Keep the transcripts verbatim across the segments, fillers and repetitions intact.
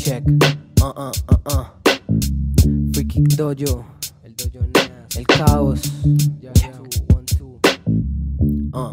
check. Uh, uh, uh, uh. Free Kick Dojo. El Dojo Nas. El Caos. Yeah, yeah. One, two. Uh.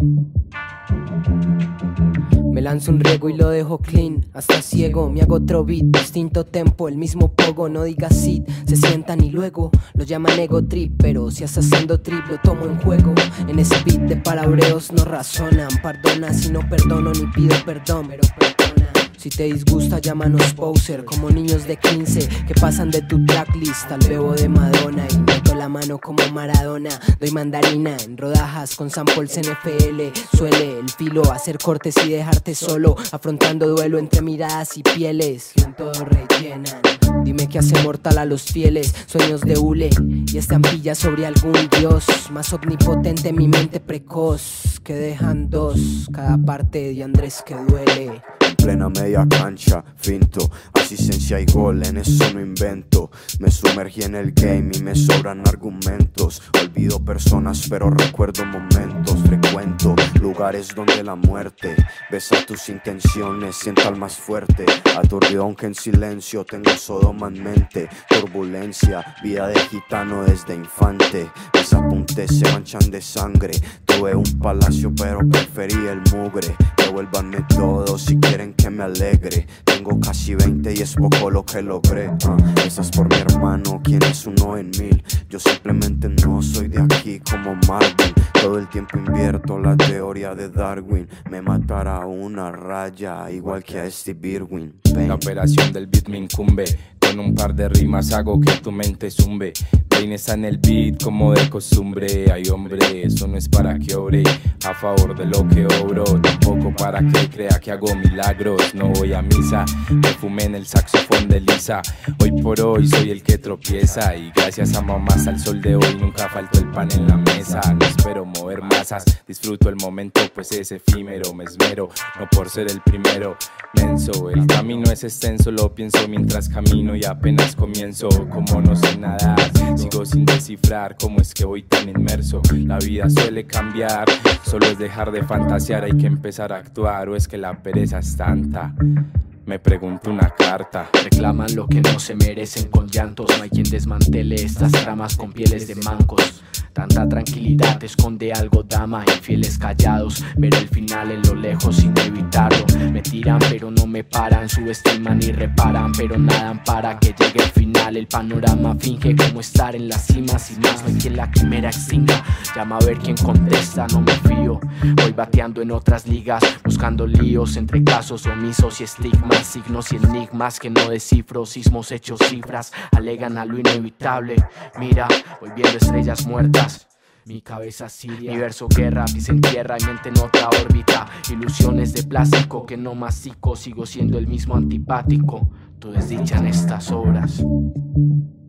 Me lanzo un riego y lo dejo clean, hasta ciego, me hago otro beat, distinto tempo, el mismo pogo, no digas sit, se sientan y luego lo llaman ego trip, pero si estás haciendo trip lo tomo en juego, en ese beat de palabreos no razonan, perdona si no perdono ni pido perdón, pero perdona. Si te disgusta llámanos poser, como niños de quince que pasan de tu tracklist al bebo de Madonna y meto la mano como Maradona, doy mandarina en rodajas con samples N F L, suele el filo hacer cortes y dejarte solo, afrontando duelo entre miradas y pieles, que en todo rellenan. Dime qué hace mortal a los fieles, sueños de hule y estampillas sobre algún dios, más omnipotente mi mente precoz, que dejan dos, cada parte de Andrés que duele. Plena media cancha, finto, asistencia y gol, en eso no invento. Me sumergí en el game y me sobran argumentos. Olvido personas pero recuerdo momentos. Frecuento lugares donde la muerte besa tus intenciones, sienta al más fuerte. Aturdido aunque en silencio, tengo Sodoma en mente. Turbulencia, vida de gitano desde infante. Mis apuntes se manchan de sangre. Tuve un palacio pero preferí el mugre. Devuélvanme todo si quieren que me alegre. Tengo casi veinte y es poco lo que logré. uh, Estás por mi hermano, quien es uno en mil. Yo simplemente no soy de aquí como Marvin. Todo el tiempo invierto la teoría de Darwin. Me matará una raya igual que a Steve Irwin. Bang. La operación del beat me incumbe. Con un par de rimas hago que tu mente zumbe. Brain está en el beat como de costumbre. Ay hombre, eso no es para que obre a favor de lo que obro, tampoco para que crea que hago milagros. No voy a misa, me fumé en el saxofón de Lisa. Hoy por hoy soy el que tropieza y gracias a mamás al sol de hoy nunca faltó el pan en la mesa. No espero mover masas, disfruto el momento pues es efímero. Me esmero, no por ser el primero, menso. El camino es extenso, lo pienso mientras camino y apenas comienzo. Como no sé nadar, sigo sin descifrar cómo es que voy tan inmerso. La vida suele cambiar, solo es dejar de fantasear, hay que empezar a actuar, o es que la pereza es tanta. Me pregunto una carta. Reclaman lo que no se merecen con llantos. No hay quien desmantele estas tramas con pieles de mancos. Tanta tranquilidad esconde algo, dama. Infieles callados, pero el final en lo lejos sin evitarlo. Me tiran pero no me paran, subestiman y reparan, pero nadan para que llegue el final. El panorama finge como estar en la cima, sin más no hay quien la quimera extinga. Llama a ver quién contesta, no me fío. Voy bateando en otras ligas, buscando líos entre casos omisos y estigmas. Signos y enigmas que no descifro, sismos hechos cifras, alegan a lo inevitable. Mira, voy viendo estrellas muertas. Mi cabeza siria, mi verso guerra, pies en tierra y mente en otra órbita. Ilusiones de plástico que no mastico, sigo siendo el mismo antipático. Todo es dicha en estas obras.